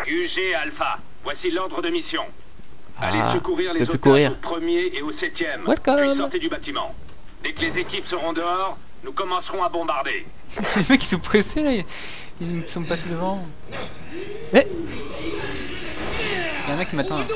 QG Alpha, voici l'ordre de mission. Allez secourir les otages au 1er et au 7e, puis sortez du bâtiment. Dès que les équipes seront dehors, nous commencerons à bombarder. Les mecs ils sont pressés là, ils sont passés devant. Eh, il y a un mec qui m'attend là.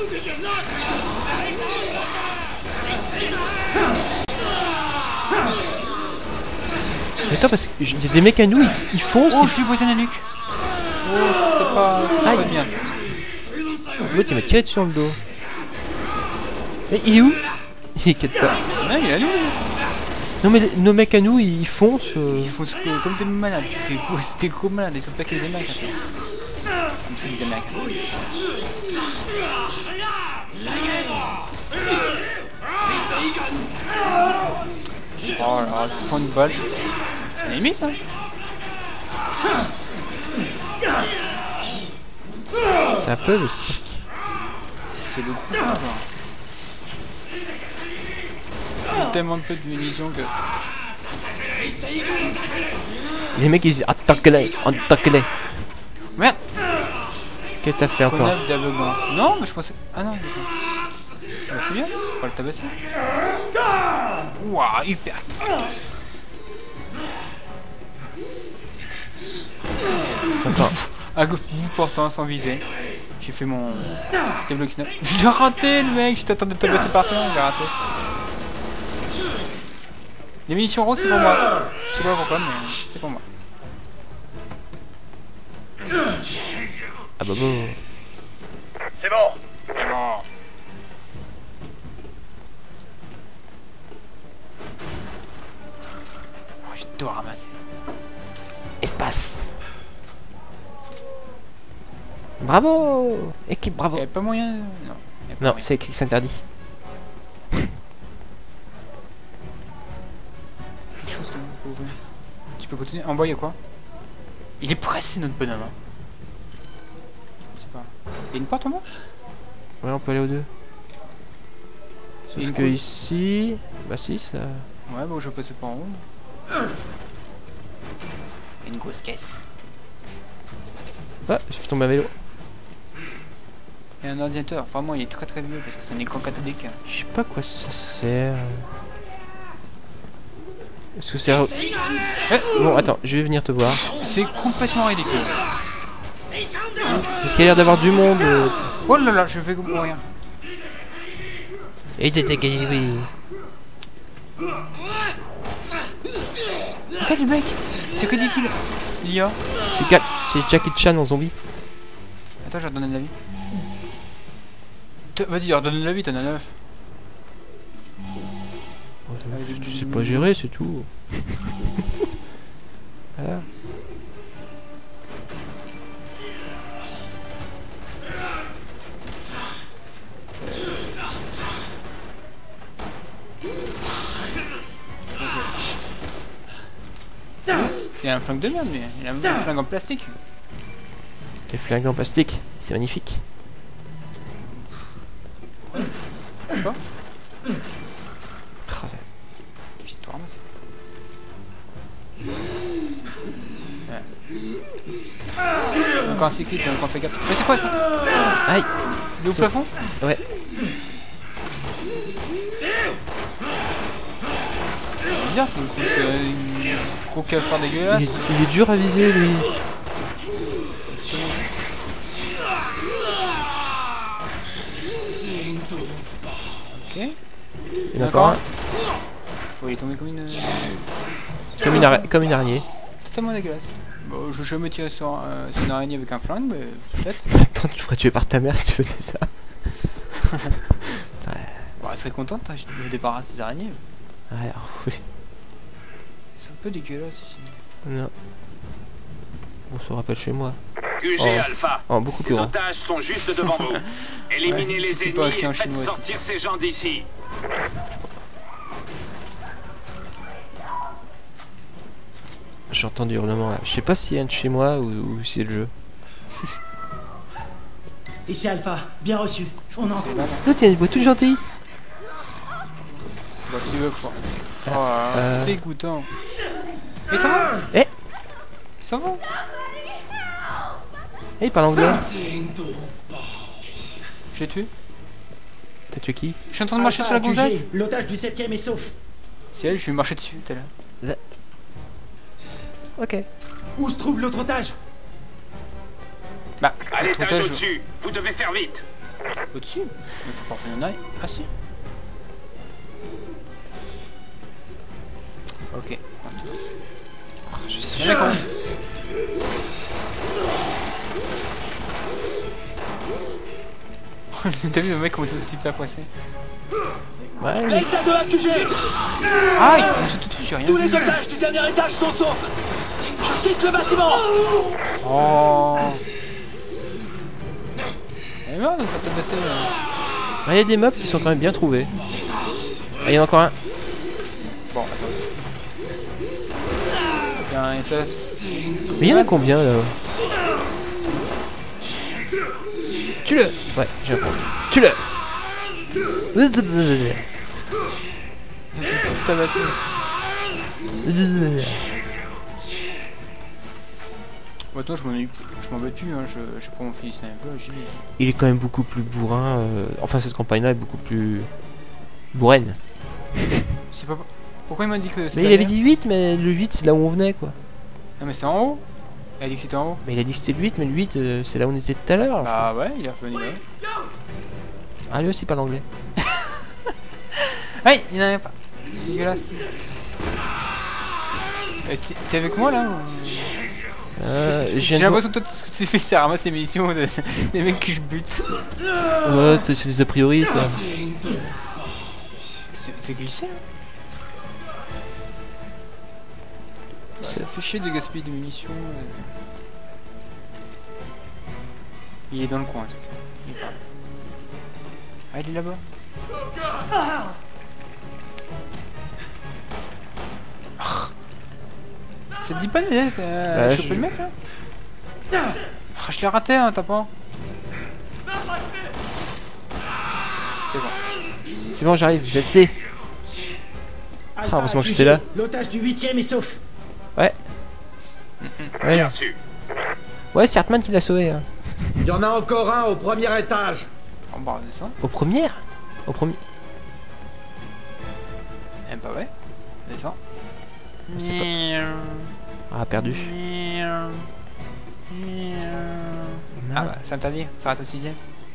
attends, parce que y a des mecs à nous, ils foncent. Oh, je lui poisonne la nuque. Oh, c'est pas bien ça. L'autre il m'a tiré dessus dans le dos. Mais il est où? Il est quelque part. Ouais, il est à nous. Non mais nos mecs à nous ils foncent. Ils foncent comme des malades. C'était gros malades, ils sont pas que les Américains. Comme c'est les Américains. Oh là là, ils font une balle. C'est limite ça. C'est un peu le cirque. C'est le coup. Il y a tellement de peu de munitions que... Les mecs ils disent attaque-les, attaque-les. Merde. Qu'est-ce que t'as fait encore? Connard d'aveuglement. Non mais je pensais... Ah non d'accord. Ah, c'est bien, on va le tabasser. Wouah, hyper. À gauche, vous portant sans viser. J'ai fait mon... Diablo X9. Je l'ai raté le mec, je t'attendais de tabasser par terre, je l'ai raté. Les munitions roses c'est pour moi. Je sais pas pourquoi mais c'est pour moi. Ah bah bon. C'est bon. C'est bon. Oh, je dois ramasser. Espace. Bravo. Équipe bravo. Y'avait pas moyen... Non. Non, c'est écrit que c'est interdit. Quelque chose de pauvre. Tu peux continuer. En bas y'a quoi? Il est pressé notre bonhomme. Hein. Je sais pas. Y'a une porte en bas? Ouais, on peut aller aux deux. Sauf que ici... Bah si, ça... Ouais, bon, je vais passer par en haut. Une grosse caisse. Ah, j'ai fait tomber un vélo. Et un ordinateur. Vraiment, il est très très vieux parce que c'est un écran cathodique. Je sais pas à quoi ça sert. Est-ce que c'est... Bon, attends, je vais venir te voir. C'est complètement ridicule. Parce qu'il y a l'air d'avoir du monde. Oh là là, je vais mourir. Et t'es gagné, oui. Regarde le mec, c'est ridicule. L'IA. C'est Jackie Chan en zombie. Attends, je vais redonner de la vie. Vas-y, redonne de la vie, t'en as 9. Tu sais pas gérer, c'est tout. Voilà. Il a un flingue de merde, mais il a un flingue en plastique. Les flingues en plastique, c'est magnifique. Quoi? Oh, J'ai tout ramassé. Ouais. Encore un cycliste, donc on fait gaffe. Mais c'est quoi ça? aïe! Il est au plafond? Ouais. C'est bizarre, c'est un gros cafard dégueulasse. Il est dur à viser, lui. Ok. Il y en a encore un. Oh, il est tombé Comme une araignée. Totalement dégueulasse. Bon, je vais jamais tirer sur une araignée avec un flingue, mais peut-être. Attends, tu ferais tuer par ta mère si tu faisais ça. Bon, elle serait contente, hein, je me débarrasse des araignées. Ouais, alors, oui. C'est un peu dégueulasse ici. Non. On se rappelle chez moi. QG Alpha. Oh, beaucoup plus Les grand. otages sont juste devant vous. Éliminez les c'est pas ennemis aussi en et faites chinois, sortir ces gens d'ici. J'entends du hurlement là. Je sais pas s'il y a un de chez moi ou si c'est le jeu. Ici Alpha, bien reçu. On entre. L'autre il y a une voix toute gentille. Bah tu veux quoi. Oh, c'est dégoûtant. Mais ça va? Eh, Ça va? Eh, il parle anglais. Je l'ai tué. T'as tué qui? Je suis en train de marcher sur la gonzesse. L'otage du 7ème est sauf. C'est elle, je lui ai marché dessus tout à l'heure. Ok. Où se trouve l'autre otage? Bah, À l'autre l'étage otage. au-dessus. Vous devez faire vite. Au-dessus? Mais faut pas revenir en arrière. Ah si. Ok. Je suis D'accord. T'as vu le mec comment il s'est super pressé? Ouais, Delta 2 accusé. Ah, il m'a tout de suite, j'ai rien Tous les vu. otages du dernier étage sont saufs. Je quitte le bâtiment. Oh. Elle est marre de faire tabasser. il y a des mobs qui sont quand même bien trouvés. Ah, il y en a encore un. Bon, attends. Tiens, et ça. Mais il y en a combien là? Tue-le. Ouais, j'ai un point. Tue-le. Tabasser. Maintenant, je m'en vais plus, hein. Je prends mon fusil sniper, j'y vais. Il est quand même beaucoup plus bourrin. Enfin, cette campagne-là est beaucoup plus bourraine. C'est pas. Pourquoi il m'a dit que c'était. Mais il avait dit 8, mais le 8 c'est là où on venait quoi. Ah, mais c'est en haut. Il a dit que c'était en haut. Mais il a dit que c'était le 8, mais le 8 c'est là où on était tout à l'heure. Bah ouais, il est revenu là. Ah, lui aussi parle anglais. Aïe, il n'en a pas. Dégueulasse. T'es avec moi là J'ai l'impression que toi tout ce que tu fais c'est ramasser les munitions des mecs que je bute. Ouais, c'est des a priori ça. C'est glissé là. Ça fait chier de gaspiller des munitions. Il est dans le coin en tout cas. Il est pas là. Ah, il est là-bas. Ça te dit pas de choper le mec là? Ah, je l'ai raté hein, t'as pas? C'est bon. C'est bon, j'arrive, je vais t'aider. Ah, heureusement que j'étais là. L'otage du 8ème est sauf. Ouais. Ouais, ouais, c'est Hartman qui l'a sauvé. Hein. Il y en a encore un au premier étage. On va redescendre. Au premier? Au premier. Eh bah ouais. Descends. Ah, perdu. Ah bah, ça interdit, ça rate au 6ème.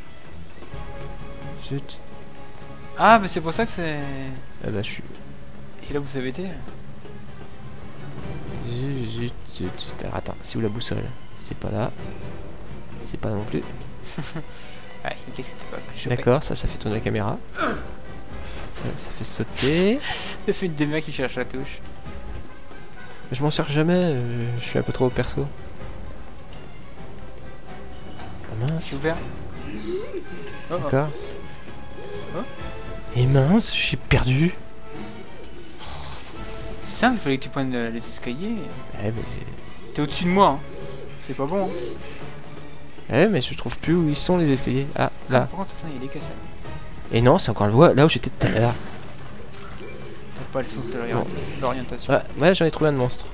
Zut. Ah bah c'est pour ça que c'est... Ah bah, je suis... C'est là où vous avez été. Zut, zut, zut. Alors attends, c'est où la boussole? C'est pas là. C'est pas là non plus. Ouais, qu'est-ce que t'es pas chopé? D'accord, ça fait tourner la caméra. Ça fait sauter. Ça fait des mecs qui cherchent la touche. Je m'en sers jamais, je suis un peu trop au perso. Ah mince. Je suis ouvert. Oh, oh. D'accord. Oh. Et mince, je suis perdu. C'est simple, il fallait que tu prennes les escaliers. Eh mais... T'es au-dessus de moi, hein. C'est pas bon. Hein. Eh mais je trouve plus où ils sont les escaliers. Ah, là. Par contre, attends, il y a des caisses là. Et non, c'est encore là où j'étais tout à l'heure. T'as pas le sens de l'orientation. Ouais, ouais, j'en ai trouvé un de monstre.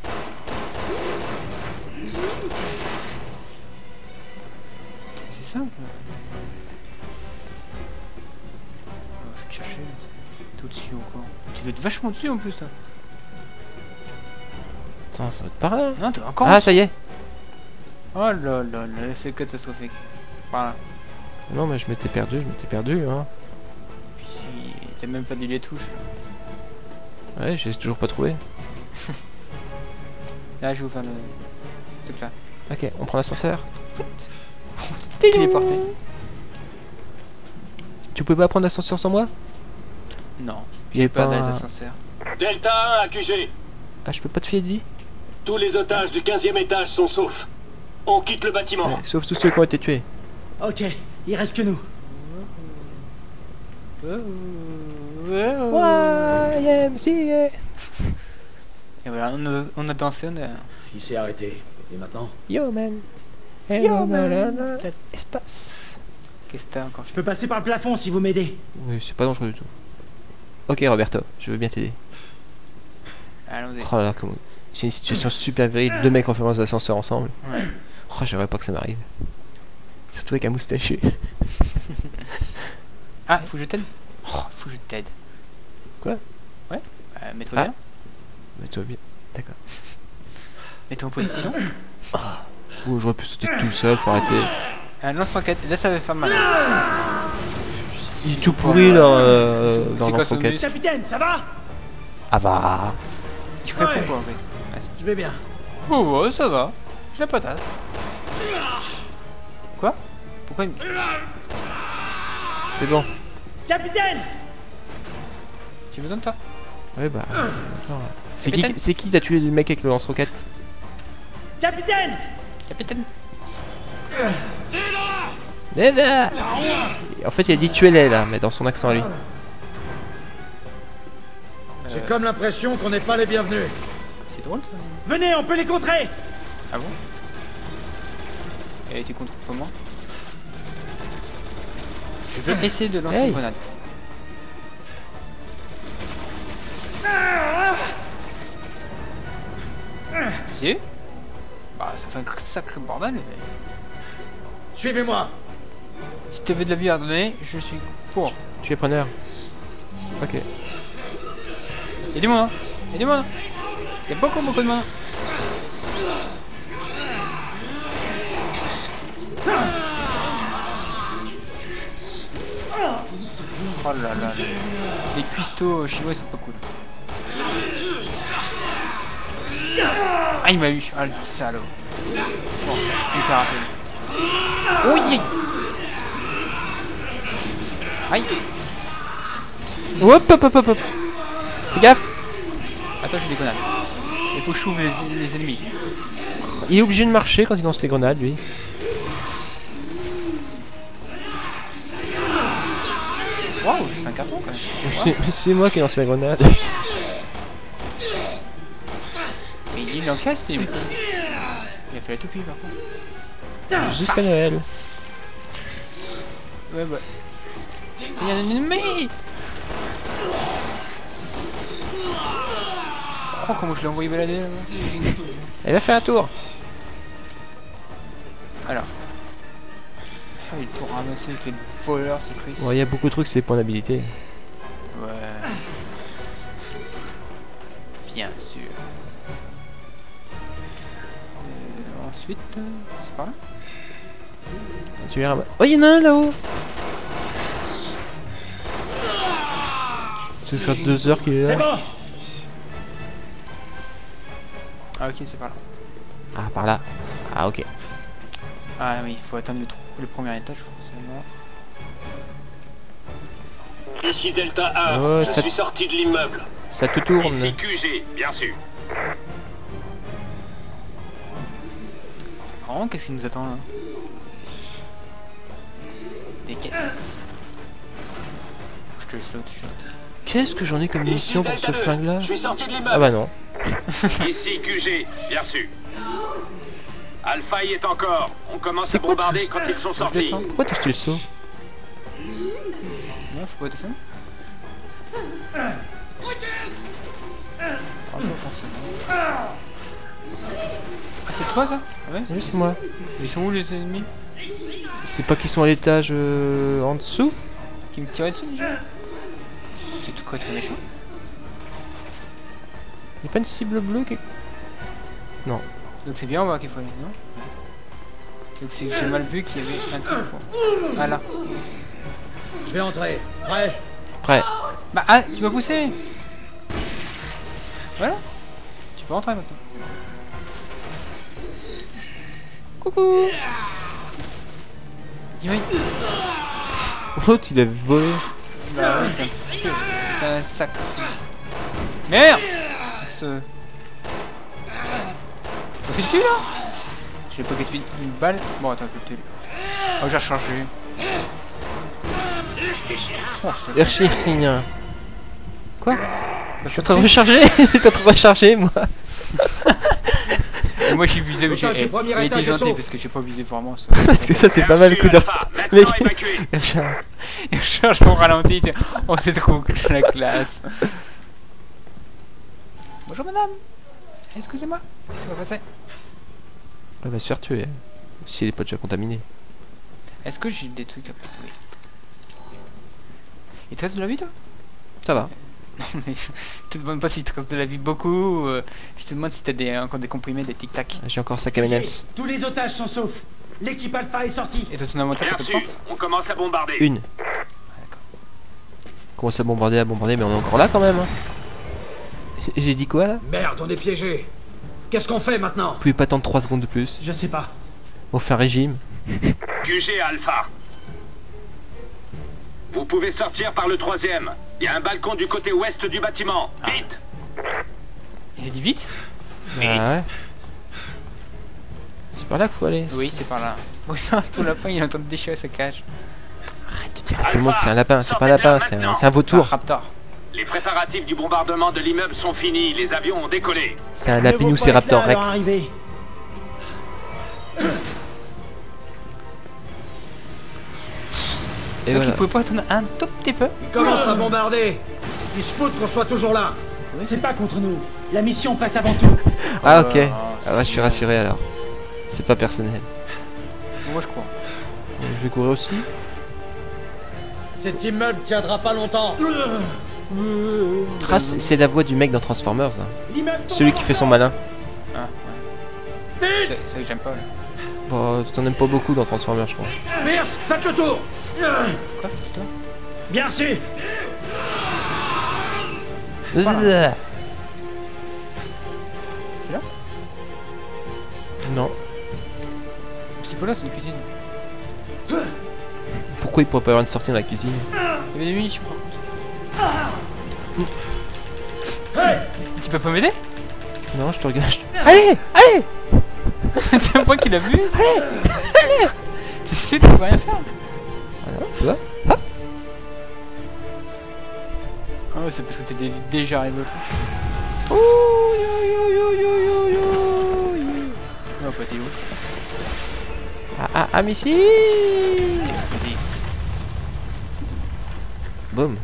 C'est simple. Oh, je vais te chercher. T'es au-dessus encore. Tu dois être vachement dessus en plus, toi. Attends, ça va être par là. Non, t'es encore Ah, ça y est. Oh là là là, c'est catastrophique. Voilà. Non, mais je m'étais perdu, hein. Puis si t'as même pas dit les touches. Ouais, je les ai toujours pas trouvé. Là, je vais vous faire le truc là. Ok, on prend l'ascenseur. Téléporté. Tu pouvais pas prendre l'ascenseur sans moi? Non, Il y avait j'ai pas pas dans les un- ascenseurs. Delta 1 accusé. Ah, je peux pas te filer de vie? Tous les otages du 15e étage sont saufs. On quitte le bâtiment. Ouais, sauf tous ceux qui ont été tués. Ok, il reste que nous. YMCA. Et voilà, on a dansé, on a... Il s'est arrêté. Et maintenant? Yo man. Hello man. Espace. Qu'est-ce que t'as encore Je fait? peux passer par le plafond si vous m'aidez. Oui, c'est pas dangereux du tout. Ok Roberto, je veux bien t'aider. Allons-y. Oh là là, comment... C'est une situation super virile, deux mecs enfermés dans un ascenseur ensemble. Ouais. Oh, j'aimerais pas que ça m'arrive. Surtout avec un moustachu. Ah, il faut que je t'aide. Oh, il faut que je t'aide. Quoi? Ouais. Mets-toi bien. Mets-toi bien. D'accord. Mets-toi en position. Oh, j'aurais pu sauter tout seul, faut arrêter. Un lance-roquette. Là, ça va faire mal. Il est tout pourri leur C'est quoi son lance-roquette. but? Capitaine, ça va? Ah bah. Il répond pas en fait. Je vais bien. Oh, ouais, ça va. J'ai la patate. Quoi? Pourquoi il me... C'est bon. Capitaine! J'ai besoin de toi. Ouais bah. Attends. Capitaine. C'est qui t'a tué le mec avec le lance-roquette? Capitaine! Capitaine. Neda. En fait, il a dit tuez-les là, mais dans son accent à lui. J'ai comme l'impression qu'on n'est pas les bienvenus. C'est drôle ça. Venez, on peut les contrer! Ah bon? Et tu contre comment? Je vais essayer de lancer une grenade. J'ai eu? Bah ça fait un sacré bordel. Mais... Suivez-moi! Si tu veux de la vie à donner, je suis pour. Tu es preneur. Ok. Aidez-moi! Aidez-moi! Il y a beaucoup de mains. Oh là là là. Les cuistots chinois ils sont pas cool. Ah il m'a eu. Ah le salaud. Il t'a rappelé. Oui. Aïe. Hop hop hop hop hop. Fais gaffe. Attends j'ai des grenades. Il faut que je ouvre les ennemis. Il est obligé de marcher quand il lance les grenades lui. Waouh, j'ai fait un carton quand même. C'est moi qui ai lancé la grenade. Mais il est en casse, mais il a fait la toupie par contre. Jusqu'à Noël. Ouais, bah. Il y a un ennemi! Oh, comment je l'ai envoyé balader là. Elle va faire un tour. Alors. Ah, il est tout ramassé avec les voleurs, ce Chris. Bon, il y a beaucoup de trucs, c'est les points d'habilité. Ouais. Bien sûr. Ensuite, c'est par là? Tu les ramasses. Oh, il y en a un là-haut. Ça fait 2 heures qu'il est là. C'est bon! Ah, ok, c'est par là. Ah, par là. Ah, ok. Ah, oui, il faut atteindre le premier étage, forcément. Ici Delta A, Oh, je ça- suis sorti de l'immeuble. Ça te tourne. Ici QG, bien sûr. Oh, qu'est-ce qui nous attend là? Des caisses. Je te laisse là au-dessus. Qu'est-ce que j'en ai comme munition pour ce flingue là? Je suis sorti de l'immeuble. Ah bah non. Ici QG, bien sûr. Alpha y est encore. On commence C'est à quoi bombarder tout quand ils sont Je sortis. descends. Pourquoi t'as acheté le saut? Non, faut pas descendre. Ah, pas forcément. Ah, c'est toi ça? Ah ouais? Oui, c'est moi. Ils sont où les ennemis? C'est pas qu'ils sont à l'étage en dessous? Qui me tiraient dessus déjà? C'est tout quoi, très méchant? Y'a pas une cible bleue qui... Non. Donc c'est bien en bas qu'il faut aller, non? Donc c'est que j'ai mal vu qu'il y avait un truc quoi. Ah là. Je vais entrer. Prêt? Prêt. Bah ah, tu m'as poussé! Voilà. Tu peux rentrer maintenant. Coucou. Dis-moi. Oh, il a volé. Bah ouais, c'est un sacrifice. Merde! Ce... On fait le tue là? Je vais pas gaspiller une balle. Bon attends, je vais le tuer. Oh j'ai rechargé. Oh, ça, Erchirkin. Quoi? Je suis en train de recharger. J'étais en train de recharger moi. Et moi j'ai visé, mais Otage du premier il était étage, gentil sauf. parce que j'ai pas visé vraiment ça. C'est ça, c'est pas mal le coup de... Maintenant évacué. Il charge mon ralenti, tu sais. Oh c'est trop la classe. Bonjour madame. Excusez-moi. C'est pas passé. Elle va se faire tuer. Si elle est pas déjà contaminée. Est-ce que j'ai des trucs à proposer? Il te reste de la vie, toi? Ça va. Non, mais je te demande pas s'il te reste de la vie beaucoup. Je te demande si t'as encore des comprimés, des tic-tac. J'ai encore 5 MNLs. Tous les otages sont saufs. L'équipe Alpha est sortie. Et toi, ton inventaire, t'as pas de Reçu. porte? On commence à bombarder. Une. D'accord. Commence à bombarder, mais on est encore là quand même. Hein. J'ai dit quoi là? Merde, on est piégé. Qu'est-ce qu'on fait maintenant? Vous pouvez pas attendre 3 secondes de plus? Je sais pas. On fait un régime. QG Alpha. Vous pouvez sortir par le 3e. Il y a un balcon du côté ouest du bâtiment. Vite. Il a dit vite? Ah ouais. C'est par là qu'il faut aller. Oui, c'est par là. Oh non, ton lapin, il est en train de déchirer sa cage. Arrête de dire à tout le monde que c'est un lapin. C'est pas un lapin, c'est un vautour. Raptor. Les préparatifs du bombardement de l'immeuble sont finis. Les avions ont décollé. C'est un Lapinociraptor Rex. C'est vrai qu'il pouvait pas attendre un tout petit peu. Ils commencent à bombarder. Ils se foutent qu'on soit toujours là. C'est pas contre nous. La mission passe avant tout. Ah ok. Ah, ouais, je suis rassuré alors. C'est pas personnel. Moi je crois. Je vais courir aussi. Cet immeuble tiendra pas longtemps. Ah, c'est la voix du mec dans Transformers. Hein. Celui qui fait son malin. Ah ouais. C'est que j'aime pas là. Bon, t'en aimes pas beaucoup dans Transformers, je crois. Pierce, faites le tour. Quoi, toi? Bien reçu. C'est là? Non. C'est pas là, c'est une cuisine. Pourquoi il pourrait pas y avoir une sortie dans la cuisine? Il y avait des munitions par contre. Tu peux pas m'aider? Non, je te regarde. Allez! Allez! C'est moi qui l'abuse. Allez! Tu sais, tu peux rien faire. Ah non, tu vois? Hop! Ah ouais, c'est parce que t'es déjà arrivé au truc. Oh, yo, yo, yo, yo, yo, yo. Non, pas t'es où? Ah, mais si! C'est explosif. Boum.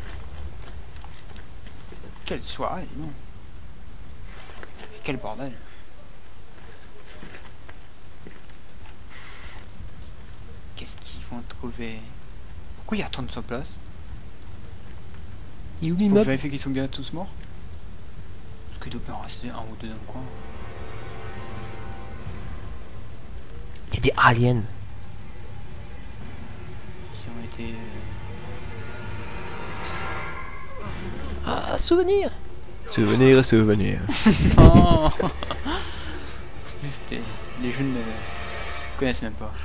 Quelle soirée, non? Quel bordel. Qu'est-ce qu'ils vont trouver? Pourquoi ils retournent sur place? Il est où Pour l'immeuble? vérifier qu'ils sont bien tous morts? Parce qu'il doit bien en rester un ou deux dans le coin. Il y a des aliens. Ils ont été... Ah, souvenir! Souvenir, souvenir. Non. En plus, les jeunes ne connaissent même pas.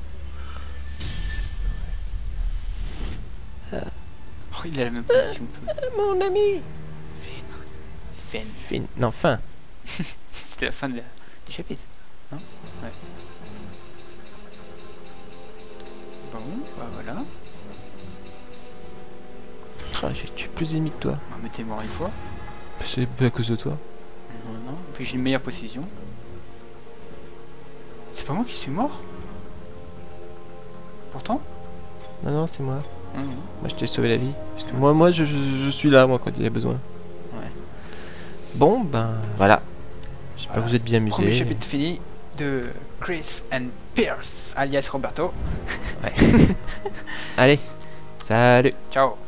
Oh, il a la même position que toi. Mon ami! Fin. Non, fin. C'était la fin du chapitre. Hein? Ouais. Bon, bah voilà. Ah, j'ai tué plus d'ennemis que toi. Bah, mais t'es mort une fois. C'est à cause de toi. Non, non. Puis j'ai une meilleure position. C'est pas moi qui suis mort? Pourtant? Non, non, c'est moi. Mmh. Moi, je t'ai sauvé la vie. Parce que moi je suis là, moi, quand il y a besoin. Ouais. Bon, ben, voilà. J'espère que vous êtes bien amusés. Premier chapitre fini de Chris and Pierce, alias Roberto. Ouais. Allez, salut. Ciao.